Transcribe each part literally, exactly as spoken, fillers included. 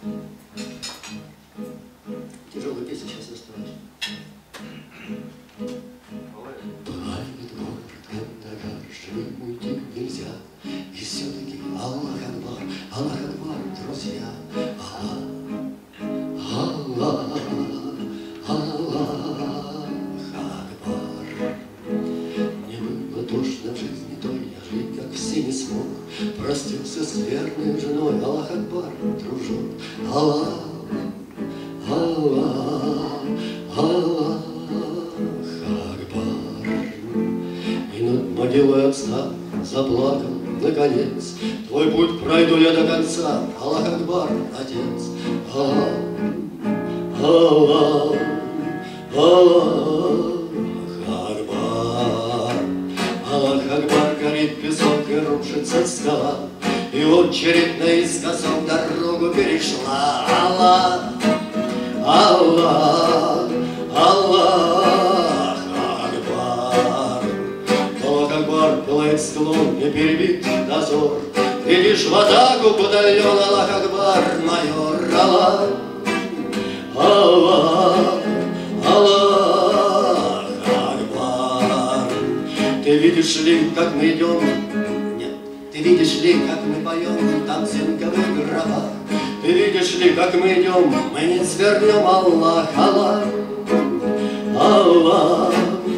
Тяжелую песню сейчас оставить. Бывает город Кандагар, живым уйти нельзя. И все-таки Аллах Акбар, Аллах Акбар, друзья. Аллах, Аллах, Аллах Акбар. Мне было тошно в жизни той, я жить как все не смог. Простился с верной женой, Аллах Акбар, дружок. Аллах, Аллах, Аллах Акбар. И над могилой отца заплакал, наконец. Твой путь пройду я до конца, Аллах Акбар, отец. Аллах, Аллах, Аллах Акбар. Аллах Акбар, горит песок и рушится скала, и очередь наискосок дорогу перешла. Аллах, Аллах, Аллах Акбар. Аллах Акбар, пылает склон, не перебит дозор. Видишь в атаку батальон, Аллах Акбар, майор. Аллах, Аллах, Аллах Акбар. Ты видишь ли, как мы идем? Нет. Ты видишь ли, как мы поем там в цинковых гробах? Ты видишь ли, как мы идем? Мы не свернем, Аллах, Аллах, Аллах,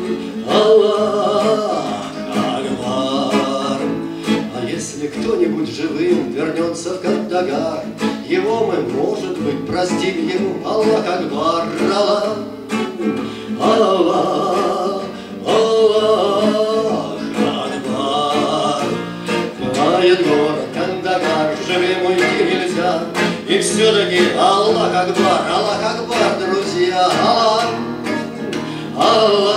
Аллах Акбар. А если кто-нибудь живым вернется в Кандагар, его мы, может быть, простим ему, Аллах Акбар. Аллах, Аллах, Аллах Акбар. Пылает город Кандагар, живым уйти нельзя. И все-таки Аллах Акбар, Аллах Акбар, друзья. Аллах, Аллах.